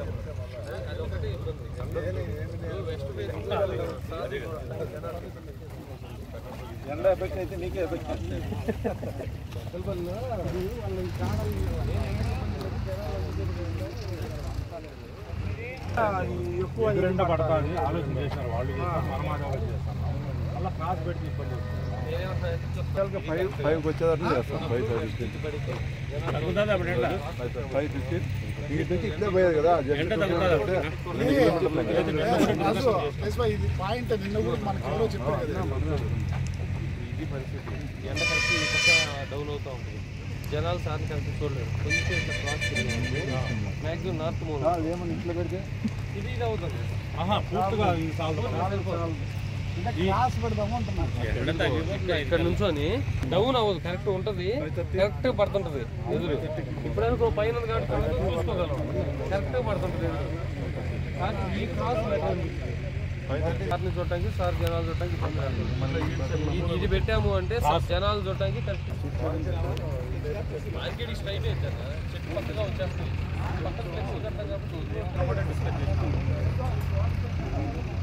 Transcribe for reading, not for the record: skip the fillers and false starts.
ఎండ ఎఫెక్ట్ అయితే నీకే ఎఫెక్ట్. ఎక్కువ ఎండ పడతాది ఆలోచన చేశారు వాళ్ళు, మనం చేస్తాం అలా క్లాస్ పెట్టి ఇబ్బంది. 5 వచ్చేదాన్ని చేస్తాం. 5 ఇట్లే పోయేది కదా. ఇది పాయింట్ నిన్న కూడా మనకి ఎవరో చెప్పారు కదా. ఇది పరిస్థితి. ఎండ కరెక్ట్ ఈ పక్క డౌన్ అవుతూ ఉంటుంది. జనాలు సార్ని కరెక్ట్ చూడలేరు. కొంచెం ఇట్లా క్రాస్ మ్యాక్సిమం నార్త్ మూల ఏమన్నా ఇట్లా పెడితే ఇది అవుతుంది. ఇక్కడ నుంచొని డౌన్ అవ్వదు, కరెక్ట్ ఉంటుంది, కరెక్ట్ పడుతుంటది ఎదురు. ఇప్పుడైనా పైన చూసుకోగలం, కరెక్ట్ పడుతుంటది ఎదురు. కానీ ఈ క్రాస్ సార్ని చూడటానికి, సార్ జనాలు చూడటానికి ఇబ్బంది. ఇది పెట్టాము అంటే జనాలు చూడటానికి కరెక్ట్. మార్కెట్ స్ట్రైట్ అయితే చెట్టు పక్కగా వచ్చేస్తుంది. పక్కన ఫ్లెక్స్ కడతాం కాబట్టి